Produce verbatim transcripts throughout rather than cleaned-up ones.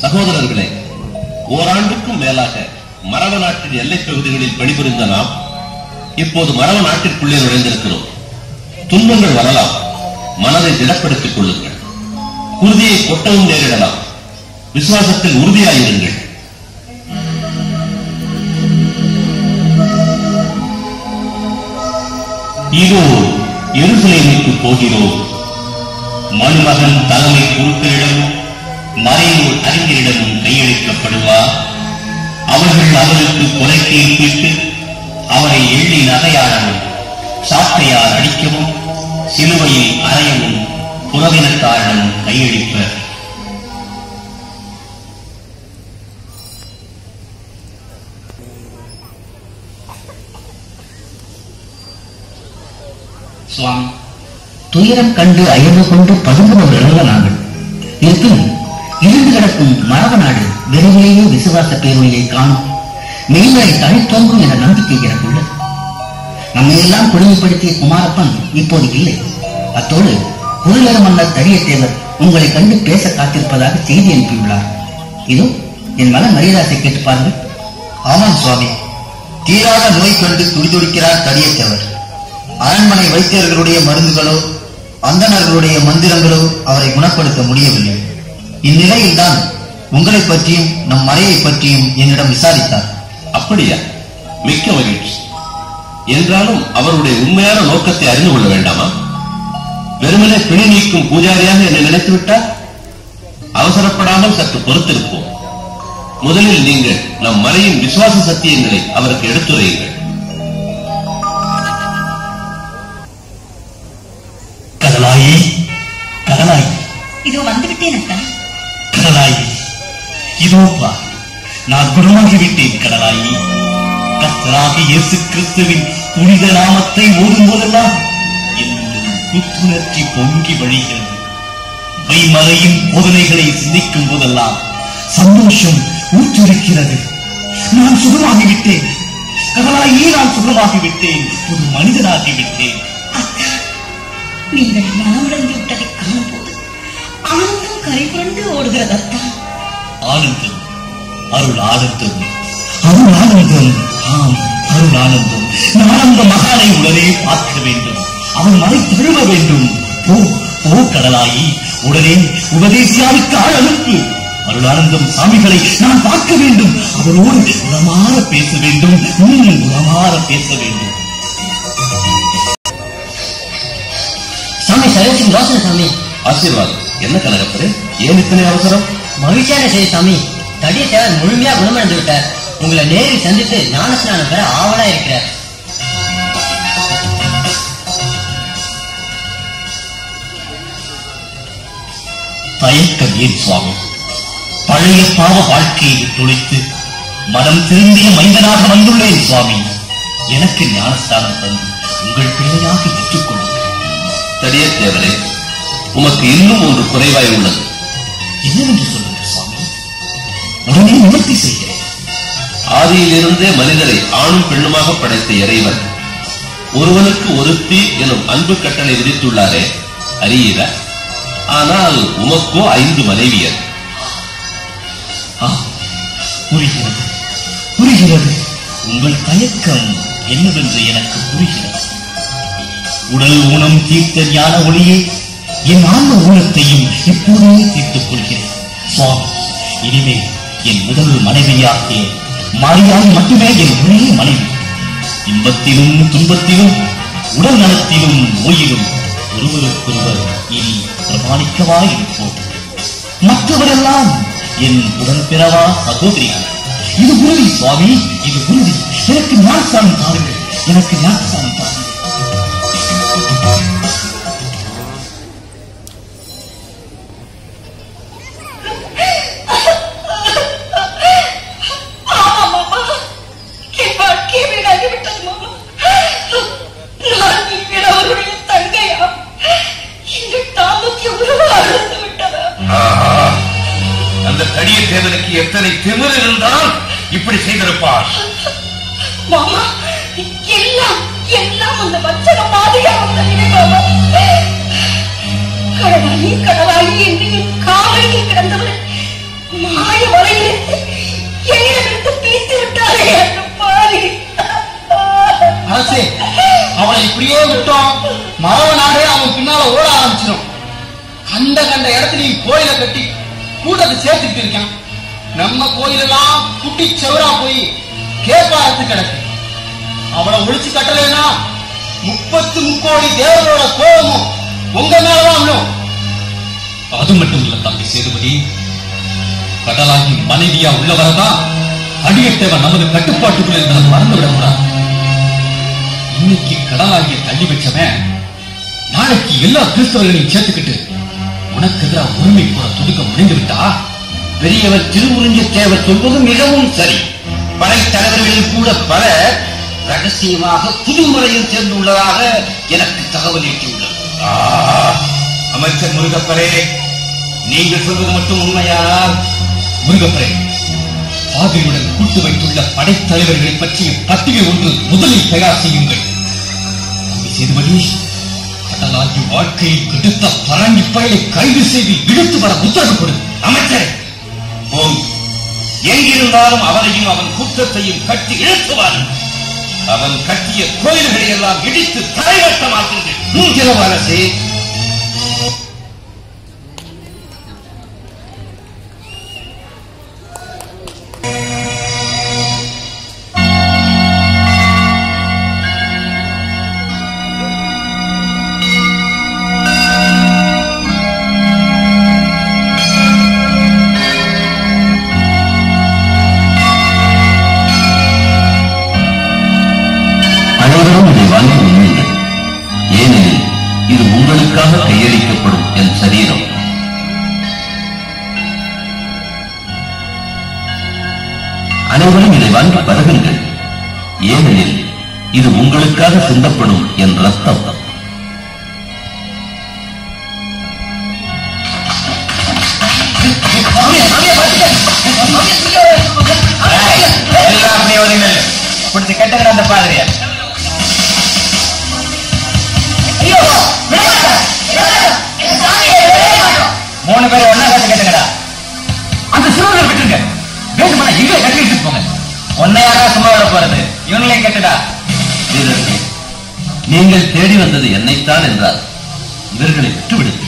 சகோதரர்களே, ஓராண்டுக்கும் மேலாக மரவ நாட்டின் எல்லைப் பகுதிகளில் பணிபுரிந்த நாம் இப்போது மரவ நாட்டிற்குள்ளே நுழைந்திருக்கிறோம். துன்பங்கள் வரலாம், மனதை திடப்படுத்திக் கொள்ளுங்கள். உறுதியை கொட்டவும் நேரிடலாம், விசுவாசத்தில் உறுதியாயிருங்கள். இதோ எருசலேமுக்கு போகிறோம். மருமகன் தலைமை குருக்களிடமும் மறைநூல் அறிஞரிடமும் கையளிக்கப்படுவார். அவர்கள் அவருக்கு கொலை தீர்ப்பிட்டு அவரை எள்ளி நகையாடவும் சாட்டையால் அடிக்கவும் சிலுவையில் அறையவும் புறவினத்தாரிடம் கையளிப்பர். சுவாமி, துயரம் கண்டு அயர்வு கொண்டு பதுங்குபவர்கள் நாங்கள். இருப்பினும் இருந்து கிடக்கும் மரப நாடு விரைவிலேயே விசுவாச பேரொழியை காணும், மெய்மறை தனித்தோன்றும் என்ற நம்பிக்கை எனக்குள்ளது. நம்மையெல்லாம் கொடுமைப்படுத்திய குமாரப்பன் இப்போது இல்லை. அத்தோடு குறுநிற மன்னர் தடியத்தேவர் உங்களை கண்டு பேச காத்திருப்பதாக செய்தி அனுப்பியுள்ளார். இதோ என் மன மரியாதை கேட்டு பாருங்கள். ஆமாம் சுவாமி, தீராத நோய் கண்டு துடிதுடிக்கிறார் தடியத்தேவர். அரண்மனை வைத்தியர்களுடைய மருந்துகளோ அந்தணர்களுடைய மந்திரங்களோ அவரை குணப்படுத்த முடியவில்லை. இந்நிலையில்தான் உங்களை பற்றியும் நம் மறையை பற்றியும் என்னிடம் விசாரித்தார். அப்படியா? மிக்க மகிழ்ச்சி. என்றாலும் அவருடைய உண்மையான நோக்கத்தை அறிந்து கொள்ள வேண்டாமா? வெறுமனே பிணை நீக்கும் பூஜாரியாக என்னை நினைத்து விட்டார். அவசரப்படாமல் சற்று பொறுத்திருப்போம். முதலில் நீங்கள் நம் மறையின் விசுவாச சத்தியங்களை அவருக்கு எடுத்துரையுங்கள். கடலாயி, கடலாயி, இதோ வந்துவிட்டேன் அக்கா. கடலாயி, இதோப்பா நான் குணமாகிவிட்டேன். கடலாயி, கர்த்தராகிய இயேசு கிறிஸ்துவின் புனித நாமத்தை ஓடும் போதெல்லாம் என்னும் புத்துணர்ச்சி பொங்கி வழிகிறது. மெய்மறையின் போதனைகளை சிந்திக்கும் போதெல்லாம் சந்தோஷம் ஊற்றிருக்கிறது. நான் சுகமாகிவிட்டேன். கடலாயி, நான் சுகமாகிவிட்டேன். ஒரு மனிதனாகிவிட்டேன். நீங்கள் மனமுடைந்து விட்டதை காணும் போது ஆனந்தம் கரை புரண்டு ஓடுகிறது அத்தா. ஆனந்தம், அருள் ஆனந்தம், அருள் ஆனந்தம். ஆம், அருள் ஆனந்தம். நான் அந்த மகானை உடனே பார்க்க வேண்டும். அவன் மலை தழுவ வேண்டும். போ போ கடலாயி, உடனே உபதேசியாவுக்கு ஆள் அனுப்பு. அருளானந்தம் சாமிகளை நான் பார்க்க வேண்டும். அவரோடு குணமாற பேச வேண்டும். இன்னும் குணமாற பேச வேண்டும். சாமி, சர்வத்தின் யோசனை சாமி. ஆசீர்வாதம். என்ன கனகப்பரே, ஏன் இத்தனை அவசரம்? மகிழ்ச்சியான செய்தி சாமி. தடியத்தேவர் முழுமையா குணமடைந்து விட்டார். உங்களை நேரில் சந்தித்து ஞானஸ்நானம் பெற ஆவலா இருக்கிறார். தயக்கம் ஏன் சுவாமி? பழைய பாவ வாழ்க்கையை துளைத்து மனம் திரும்பிய மைந்தனாக வந்துள்ளேன் சுவாமி. எனக்கு ஞானஸ்தானம் தந்து உங்கள் பிள்ளையாக ஏற்றுக்கொள்ளுங்கள். தடியத்தேவரே, உமக்கு இன்னும் ஒன்று குறைவாய் உள்ளது. என்னவென்று சொல்லுங்கள் சுவாமி, உடனே நிவர்த்தி செய்கிறேன். ஆதியிலிருந்தே மனிதரை ஆணும் பெண்ணுமாக படைத்த இறைவன் ஒருவனுக்கு ஒருத்தி எனும் அன்பு கட்டளை விதித்துள்ளாரே, அறியீர? ஆனால் உமக்கோ ஐந்து மனைவியர். புரிகிறது, புரிகிறது. உங்கள் தயக்கம் என்னவென்று எனக்கு புரிகிறது. உடல் ஊனம் தீர்த்த ஞான ஒளியே, என் ஆன்ம ஊனத்தையும் இப்போதே தீர்த்துக் கொள்கிறேன் சுவாமி. இனிமேல் என் முதல் மனைவியாகிய மாரியாய் மட்டுமே என் ஒரே மனைவி. இன்பத்திலும் துன்பத்திலும் உடல் நலத்திலும் நோயிலும் ஒருவருக்கொருவர் இனி பிரமாணிக்கவாயிருப்போம். மற்றவரெல்லாம் என் உடன்பிறவா சகோதரிகள். இது உறுதி சுவாமி, இது உறுதி. எனக்கு ஞானஸ்தானம் தாருங்கள், எனக்கு ஞானஸ்தானம் தாருங்கள். அந்த தடியத்தேவனுக்கு எத்தனை திமிர் இருந்தால் இப்படி செய்திருப்பார். மாமா, எல்லாம் எல்லாம் அந்த வச்சன மாதிரியா வந்தது மாமா. கடலாயி கடலாயி என்று என் காலையில் கிடந்தவர் மாய கண்ட இடத்துலயும் கோயிலை கட்டி கூட்டத்தை சேர்த்துக்கிட்டு இருக்கான். நம்ம கோயிலெல்லாம் குட்டி செவரா போய் கேப்பாரத்து கிடக்கு. அவளை ஒழிச்சு கட்டலைன்னா முப்பத்து முக்கோடி தேவரோட கோபமும் உங்க மேலதான் விழும். அது மட்டும் இல்ல தம்பி சேதுபதி, கடலாகி மனைவியா உள்ளவரதான் அடியத்தேவன் நமது கட்டுப்பாட்டுக்குள் என்பதை மறந்து விடக்கூடாது. இன்னைக்கு கடலாகிய தள்ளி வச்சவன் நாளைக்கு எல்லா கிறிஸ்தவர்களையும் சேர்த்துக்கிட்டு உனக்கு எதிராக உரிமை கூட துடுக்க முடிந்து விட்டா பெரியவர் திருமுறிஞ்ச தேவர் சொல்வது மிகவும் சரி. படைத்தலைவர்களில் கூட பல ரகசியமாக புது முறையில் சேர்ந்துள்ளதாக எனக்கு தகவல் எட்டியுள்ளது. அமைச்சர் முருகப்பரே, நீங்கள் சொல்வது மட்டும் உண்மையானால் முருகப்பரே, பாதிரியுடன் கூட்டு வைத்துள்ள படைத்தலைவர்களை பற்றிய பட்டியல் ஒன்று முதலில் தயார் செய்யுங்கள். சேதுபதி, கடலாகி வாழ்க்கையை கெடுத்த பரங்கி பயிலை கைது செய்து இழுத்து வர உத்தரவு கொடு. அமைச்சர் போம், எங்கிருந்தாலும் அவனையும் அவன் குற்றத்தையும் கட்டி இழுத்துவார்கள். அவன் கட்டிய கோயில்களை எல்லாம் இடித்து தரைவட்டமாக்குங்கள். அரசே, கையளிக்கப்படும் என் சரீரம். அனைவரும் இதை வாங்கி பருகுங்கள், ஏனெனில் இது உங்களுக்காக சிந்தப்படும் என் ரத்தம். கேட்டகடா அந்த பாதிரியா. மூணு பேர் ஒன்னா கட்டு கேட்டுங்கடா. அந்த சிறுவர்கள் விட்டுருங்க, வேண்டுமானா எங்களை கட்டி எடுத்துட்டு போங்க. ஒன்னையாக சும்மா விட போறது, இவங்களையும் கட்டுடா. நீங்கள் தேடி வந்தது என்னைத்தான் என்றால் இவர்களை விட்டுவிடுங்கள்.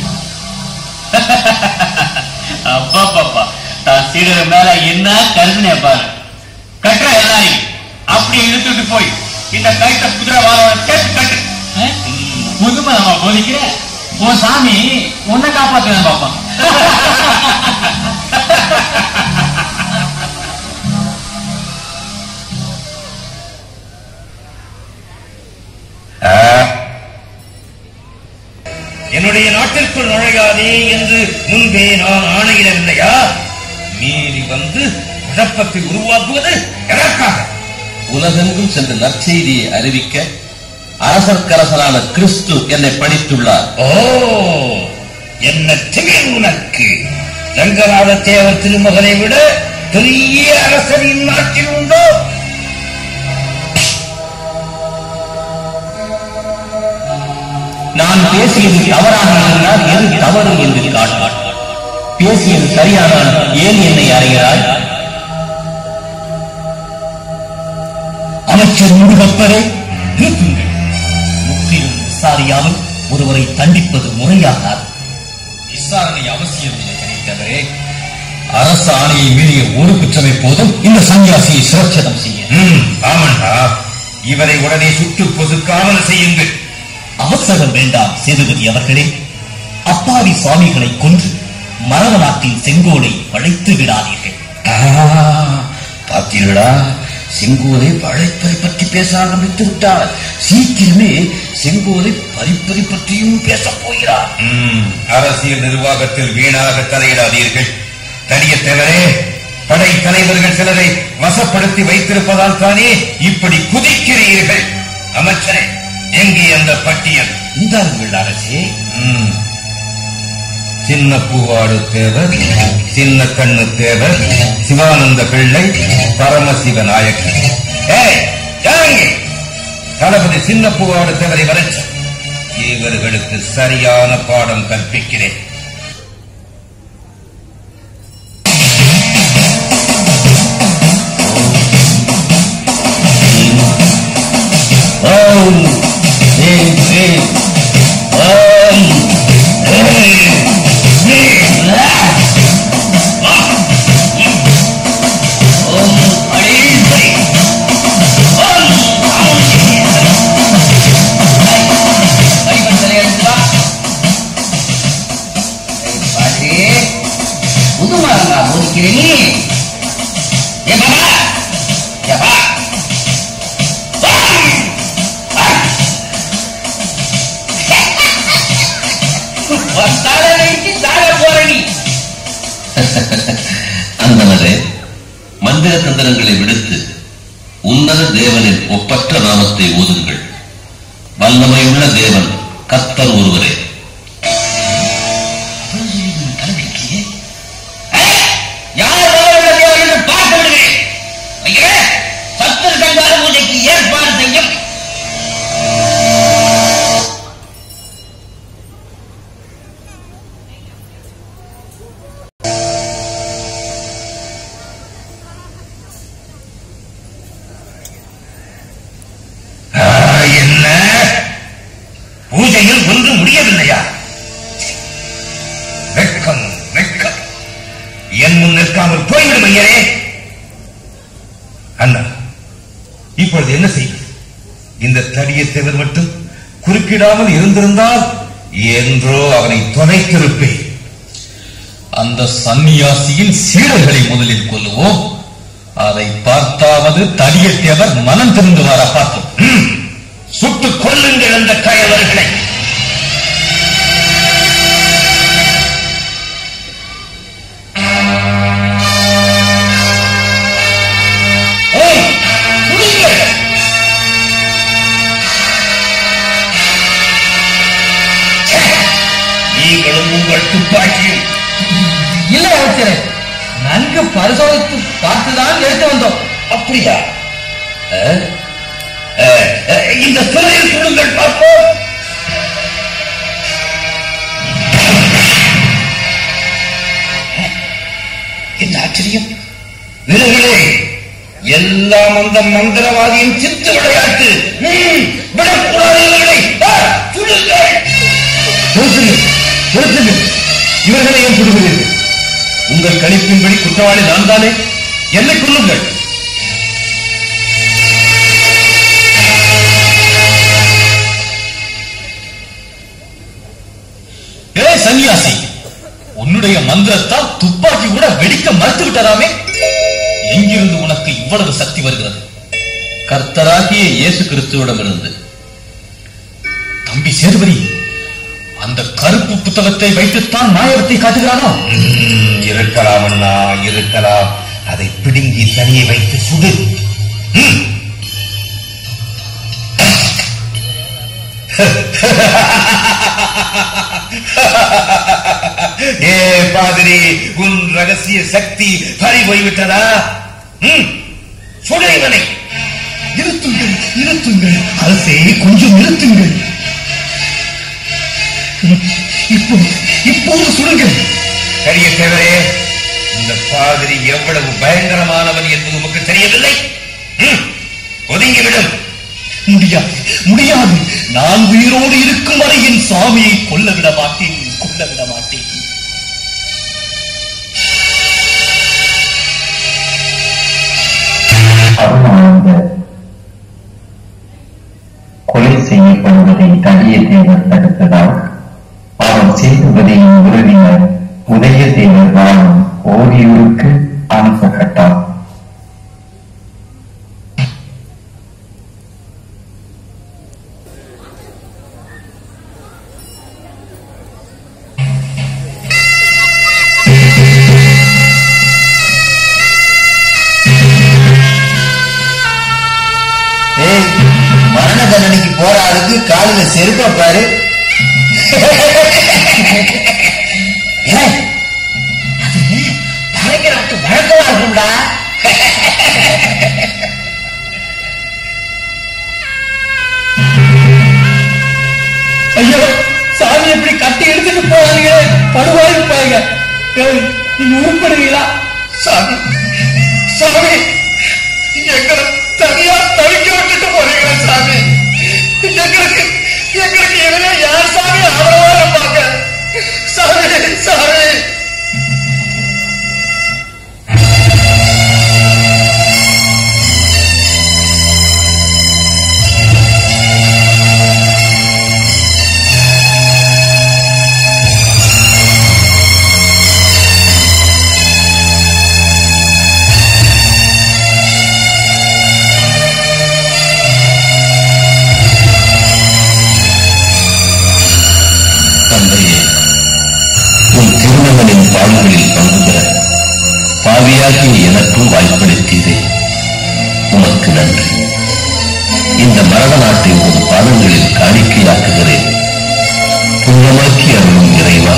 அப்பா பாப்பா, தான் சீடர் மேல என்ன கருதுனே பாரு. கட்டுற எல்லாரையும் அப்படி இழுத்துட்டு போய் இந்த கைத்த குதிரை வாழ கேட்டு கட்டு. புதுமை நம்ம போதிக்கிற உன் சாமி உன்னை காப்பாத்துறேன் பாப்பா. என்னுடைய நாட்டிற்குள் நுழையாதே என்று முன்பே நான் ஆணையிடவில்லையா? மீறி வந்து குழப்பத்தை உருவாக்குவது எதற்காக? உலகெங்கும் சென்று நற்செய்தியை அறிவிக்க அரசர்க்கரசரான கிறிஸ்து என்னை பணித்துள்ளார். ஓ, என்ன திமிர் உனக்கு! ரங்கநாத தேவர் திருமகனை விட பெரிய அரசரின் நாட்டில் உண்டோ? நான் பேசியது தவறாக இருந்தால் எது தவறு என்று காட்டாள். பேசியது சரியானால் ஏன் என்னை அறிகிறாய்? அமைச்சர் முருகப்பரே, நிறுத்துங்கள். முற்றிலும் விசாரியாமல் ஒருவரை தண்டிப்பது முறையாகாது. விசாரணை அவசியம் இல்லை கிடைத்தவரே. அரசு ஆணையை மீறிய ஒரு குற்றமை போதும் இந்த சன்னியாசியை சுரட்சதம் செய்ய. ஆமண்டா, இவரை உடனே சுட்டு பொசுக்காமல் செய்யுங்கள். அவசரம் வேண்டாம் சேதுபதி அவர்களே. அப்பாவி சுவாமிகளை கொன்று மரவ நாட்டின் செங்கோலை வளைத்து விடாதீர்கள். பார்த்தீர்களா, செங்கோலை வளைப்பதை பற்றி பேச ஆரம்பித்து விட்டார். சீக்கிரமே செங்கோலை பறிப்பதை பற்றியும் பேசப் போகிறார். அரசியல் நிர்வாகத்தில் வீணாக தலையிடாதீர்கள். தனிய தவிரே படை தலைவர்கள் சிலரை வசப்படுத்தி வைத்திருப்பதால் தானே இப்படி குதிக்கிறீர்கள். அமைச்சரே, எங்கே அந்த பட்டியல்? இந்தார்கள் அரசே. சின்ன பூவாடு தேவர், சின்ன கண்ணு தேவர், சிவானந்த பிள்ளை, பரமசிவ நாயக்கர். தளபதி சின்ன பூவாடு தேவரை வரைச்ச இவர்களுக்கு சரியான பாடம் கற்பிக்கிறேன். Oh, முத்துமாரா போதிக்கிறேனே. ஏ பாபா, ஏ பா, அந்தனரே, மந்திர தந்திரங்களை விடுத்து உன்னத தேவனின் ஒப்பற்ற நாமத்தை ஓதுங்கள். வல்லமையுள்ள தேவன் கர்த்தர் ஒருவரே. யார் வல்லமையுள்ள தேவன் என்று பார்த்து விடுகிறேன். சத்துரு சங்கார பூஜைக்கு ஏற்பாடு செய்யும். என்ன பூஜையில் ஒன்று முடியவில்லையா? வெட்கம், வெட்கம். என் முன் நிற்காமல் போய்விடும் ஐயரே. அண்ணா, இப்பொழுது என்ன செய்வது? இந்த தடியை தேவர் மட்டும் குறுக்கிடாமல் இருந்திருந்தால் என்றோ அவனை தொலைத்திருப்பேன். அந்த சன்னியாசியின் சீடர்களை முதலில் கொல்லுவோம். அதை பார்த்தாவது தடியத்தேவர் மனம் திருந்துவாரா பார்ப்போம். சுட்டுக் கொல்லுங்கள் அந்த கயவர்களை. நீங்களும் உங்கள் துப்பாக்கியும். இல்லை அமைச்சரே, நன்கு பரிசோதித்து பார்த்துதான் எடுத்து வந்தோம். அப்படியா? இந்த துறையில் சொல்லுங்கள் பார்ப்போம். என்ன ஆச்சரியம்! வீரர்களே, எல்லாம் அந்த மந்திரவாதியின் சித்து விளையாட்டு. விடக்கூடாது இவர்களை. சுடுங்கள், இவர்களை ஏன் சுடுகிறீர்கள்? உங்கள் கணிப்பின்படி குற்றவாளி நான் தானே. என்னை கொல்லுங்கள். ஏ சன்னியாசி, உன்னுடைய மந்திரத்தால் துப்பாக்கி கூட வெடிக்க மறுத்து விட்டதாமே. எங்கிருந்து உனக்கு இவ்வளவு சக்தி வருகிறது? கர்த்தராகிய இயேசு கிறிஸ்துவிடமிருந்து. தம்பி சேதுபதி, அந்த கருப்பு புத்தகத்தை வைத்துத்தான் மாயவத்தை காட்டுகிறானோ? இருக்கலாம் அண்ணா, இருக்கலாம். அதை பிடுங்கி தனியை வைத்து சுடு. ஏ பாதிரி, உன் ரகசிய சக்தி பறி போய்விட்டதா? சுடு இவனை. நிறுத்துங்கள், நிறுத்துங்கள் அரசே, கொஞ்சம் நிறுத்துங்கள். இப்போ இப்போது சுடுங்கள். பெரிய தேவரே, இந்த பாதிரி எவ்வளவு பயங்கரமானவன் என்பது உமக்கு தெரியவில்லை. ஒதுங்கிவிடும். முடியாது, முடியாது. நான் உயிரோடு இருக்கும் வரை என் சாமியை கொல்ல விட மாட்டேன், கொல்ல விட மாட்டேன். அருளானந்தர் கொலை செய்யப்படுவதை தடியத்தேவர் தடுத்ததால் அவர் சேதுபதியின் உறவினர் உதயதேவர் வாழும் ஓரியூருக்கு அனுப்பப்பட்டார். மரண தண்டனைக்கு போற ஆளுக்கு காலில செருப்பா பாரு. தலைக்கு வழக்கமா இருக்கும்டா. ஐயோ, சாமி எப்படி கட்டி எடுத்துட்டு போறாங்க, படுவாயிருப்பாங்க. நீங்க உருப்படுவீங்களா? சாமி, சாமி, எங்களை தனியா தவிக்க விட்டுட்டு போறீங்களா சாமி? எங்களுக்கு எங்களுக்கு எதிரே யார் சாமி ஆதரவா இருப்பாங்க? பாடுகளில் பங்குகிற பாவியாகிய எனக்கும் வாய்ப்பளித்தீரே, உமக்கு நன்றி. இந்த மரண நாட்டை உமது பாதங்களில் காணிக்கையாக்குகிறேன். புண்ணியமாக்கி அருளும் இறைவா.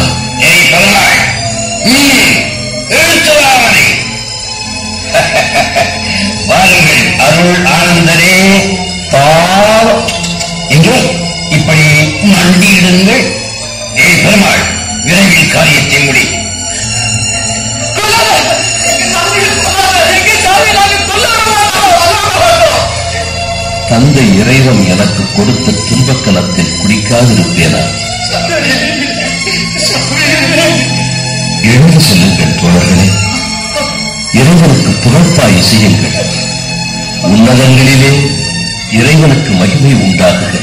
வாருங்கள் அருள் ஆனந்தரே. பாவம் எங்கே இப்படி மண்டியிடுங்கள். ஏய் பெருமாள், விரைவில் காரியத்தை முடி. தந்தை இறைவன் எனக்கு கொடுத்த துன்பக்கலத்தில் குடிக்காதிருப்பேனா? எழுந்து செல்லுங்கள் தோழர்களே, இறைவனுக்கு புகழ்பாய் செய்யுங்கள். உன்னதங்களிலே இறைவனுக்கு மகிமை உண்டாகுக.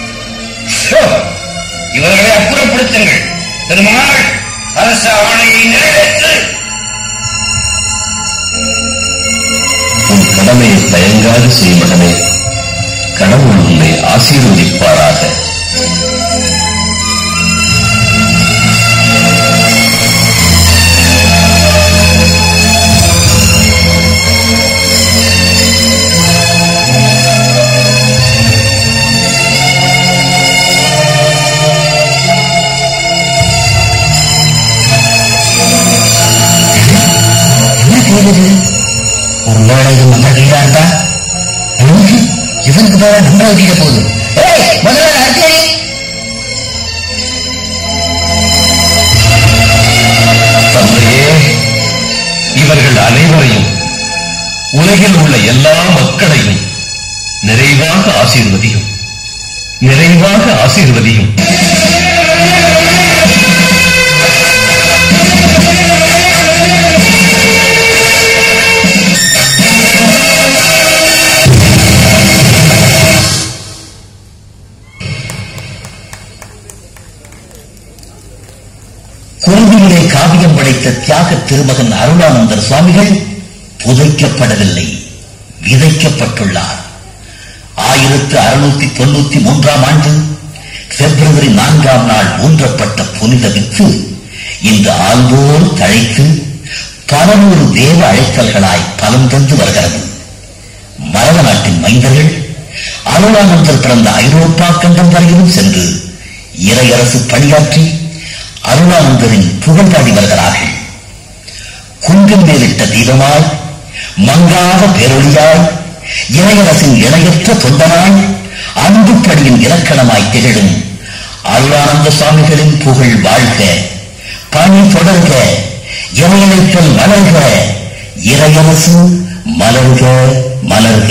இவர்களை அப்புறப்படுத்துங்கள். பெருமாள், அரச ஆணையை நிறைவேற்று. உன் கடமையை தயங்காது செய் மகனே. கடவுள் உன்னை ஆசீர்வதிப்பாராக. ஒரு வேளை இது நம்ம வீடா இருந்தா இவனுக்கு மேல நம்ம வீட போகுது. தந்தையே, இவர்கள் அனைவரையும் உலகில் உள்ள எல்லா மக்களையும் நிறைவாக ஆசீர்வதியும், நிறைவாக ஆசீர்வதியும். கோவிலே காவியம் படைத்த தியாக திருமகன் அருளானந்தர் சுவாமிகள் புதைக்கப்படவில்லை, விதைக்கப்பட்டுள்ளார். ஆயிரத்து அறுநூத்தி தொண்ணூத்தி மூன்றாம் ஆண்டு பிப்ரவரி நான்காம் நாள் ஊன்றப்பட்ட புனித வித்து இந்த ஆள்வோர் தழைத்து பல நூறு தேவ அழைத்தல்களாய் பலம் தந்து வருகிறது. மரவ நாட்டின் மைந்தர்கள் அருளானந்தர் பிறந்த ஐரோப்பா கண்டம் வரையிலும் சென்று இறையரசு பணியாற்றி அருளானந்தரின் புகழ்பாடி வருகிறார்கள். குன்றின் மேலிட்ட தீபமாய், மங்காத பேரொழியாய், இறையரசின் இணையற்ற தொண்டனாய், அன்புப்படியின் இலக்கணமாய் திகழும் அருளானந்த சுவாமிகளின் புகழ் வாழ்க, பணி தொடர்க, இறையழைத்தல் வளர்க, இறையரசு மலர்க மலர்க.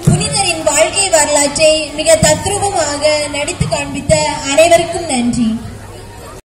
புனிதரின் வாழ்க்கை வரலாற்றை மிக தத்ரூபமாக நடித்து காண்பித்த அனைவருக்கும் நன்றி.